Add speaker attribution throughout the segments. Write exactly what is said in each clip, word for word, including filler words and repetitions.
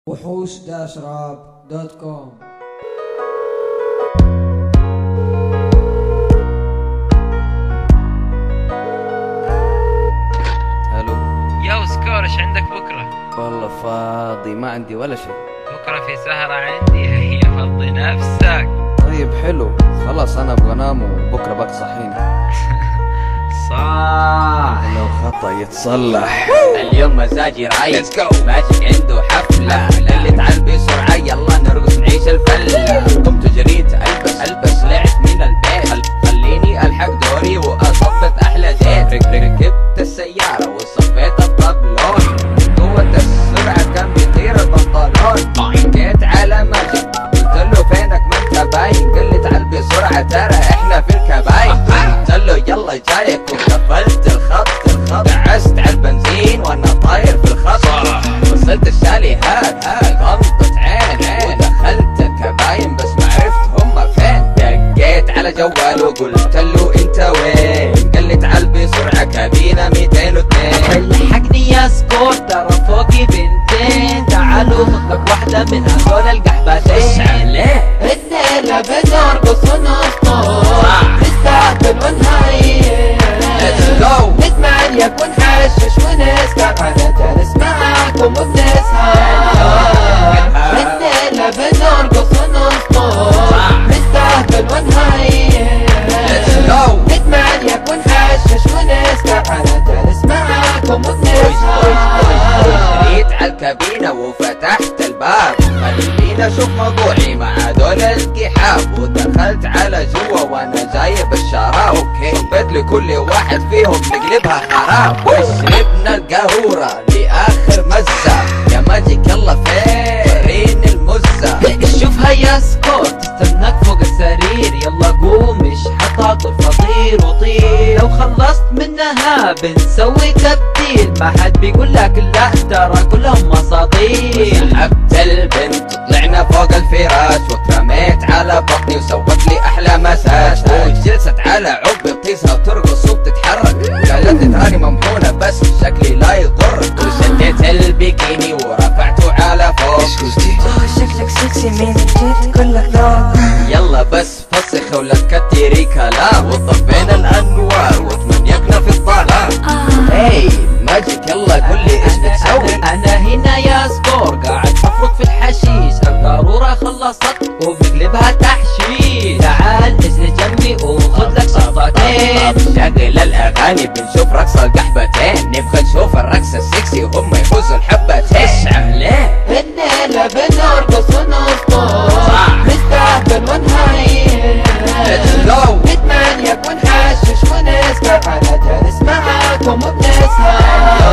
Speaker 1: وحوش داش راب دوت كوم.
Speaker 2: الو
Speaker 3: يا سكور، ايش عندك بكره؟
Speaker 2: والله فاضي، ما عندي ولا شيء.
Speaker 3: بكره في سهرة عندي، هي فضي نفسك.
Speaker 2: طيب حلو، خلاص انا ابغى انام وبكره بقى صحيني.
Speaker 3: صح،
Speaker 2: لو خطأ يتصلح.
Speaker 4: اليوم مزاجي رايق، ماجيك عنده حفلة، اللي تعال بسرعة يلا نرقص نعيش الفلة. قمت جريت البس البس لعت من البيت، خليني الحق دوري واصفت احلى ديت. ركبت السيارة وصفيت الطبلون، قوة السرعة كان بيطير البنطلون. جيت على ماجيك قلت له فينك ما انت باين، قال لي تعال بسرعة ترى احنا في الكباين. قلت له يلا جايك وقفلت الخط الخط دعست على البنزين وانا طاير في الخط. وصلت الشالي هاد هاد غمضت عين عين، ودخلت الكباين بس ما عرفت هم فين. دقيت على جوال وقلت له انت وين، قال لي تعال بسرعة كابينة مئتين واثنين.
Speaker 5: الحقني يا سكور ترى فوقي بنتين، تعالوا خذ لك واحدة من هذول القحبتين.
Speaker 4: ليه؟
Speaker 5: الليلة بنرقص ونسطور، نستقبل ونهيئ،
Speaker 4: Let's go.
Speaker 5: نسمع اليك ونحشش ونسكر، انا جالس معاكم وبنسهر. الليلة بنرقص ونسطور، نستقبل ونهيئ،
Speaker 4: Let's go.
Speaker 5: نسمع اليك ونحشش ونسكر، انا جالس معاكم وبنسهر.
Speaker 4: جريت على الكابينة وفتحت الباب، خليني اشوف موضوعي مع دول القحاب. ودخلت على جوا وانا جايب الشراب، صبيت لكل واحد فيهم نقلبها خراب. وشربنا القارورة لاخر مزة، يا ماجيك يلا فين وريني المزة.
Speaker 5: شوفها يا سكور تستناك فوق السرير، يلا قوم مش حتعطل فطير وطير. لو خلصت منها بنسوي تبديل، ما حد بيقول لك لا ترى كلهم اساطير.
Speaker 4: سحبت البنت طلعنا فوق الفراش، وترميت على بطني وسوت لي احلى مساج. وجلست على عقبي بتيسها وترقص وبتتحرك، قالت لي تراني ممحونة بس شكلي لا يضرك. وشديت البيكيني ورفعته على فوق.
Speaker 6: شكلك سكسي من جد كلك ذوق.
Speaker 4: يلا بس فسخ ولا تكتري كلام، وطفينا الانوار وتمنيكنا في الظلام. هاي ماجيك يلا قول لي ايش بتسوي.
Speaker 5: انا هنا يا سكور قاعد افرط في الحشيش، القارورة خلصت وبنقلبها تحشيش. تعال اجلس جنبي وخذ لك سلطتين.
Speaker 4: شغل الاغاني بنشوف رقص القحبتين، نبغى نشوف الرقص السكسي وهم يفوزوا الحبتين. اسمع ليه؟
Speaker 5: الليلة بنرقص ونسطور، نستهبل ونهيئ،
Speaker 4: Let's go.
Speaker 5: نسمع اليك ونحشش ونسكر، انا جالس معاكم وبنسهر.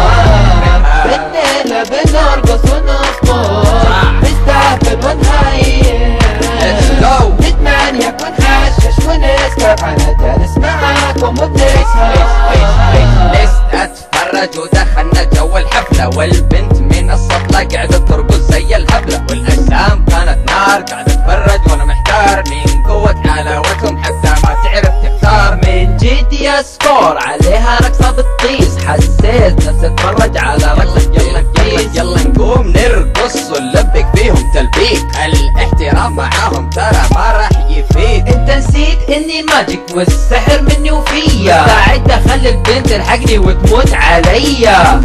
Speaker 5: الليلة بنرقص ونسطور، نستهبل ونهيئ،
Speaker 4: Let's go.
Speaker 5: نسمع اليك ونحشش ونسكر، انا جالس معاكم وبنسهر.
Speaker 4: جلست اتفرج ودخلنا جو الحفلة، والبنت من السطلة قاعدة ترقص زي الهبلة. والاجسام كانت نار، قاعدة اتفرج وانا محتار من قوة حلاوتهم حتى ما تعرف تختار.
Speaker 5: من جد يا سكور عليها رقصة بتطيس، حسيت نفسي اتفرج على رقصة
Speaker 4: يلا
Speaker 5: جيس.
Speaker 4: يلا نقوم نرقص ونلبك فيهم تلبيك، الاحترام معاهم ترى ما راح يفيد.
Speaker 5: انت نسيت اني ماجيك والسحر مني وفيا، مستعد اخلي البنت تلحقني وتموت عليا.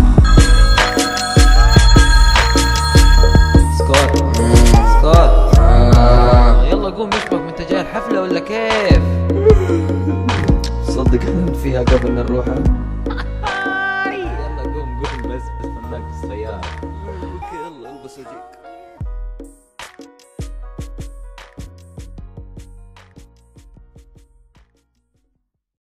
Speaker 2: سكوت سكوت آه. يلا قوم نشبك، ما انت جاي الحفلة ولا كيف؟ صدق حلمت فيها قبل نروح. يلا قوم قوم بس بستناك في السيارة. اوكي يلا البس وجيك.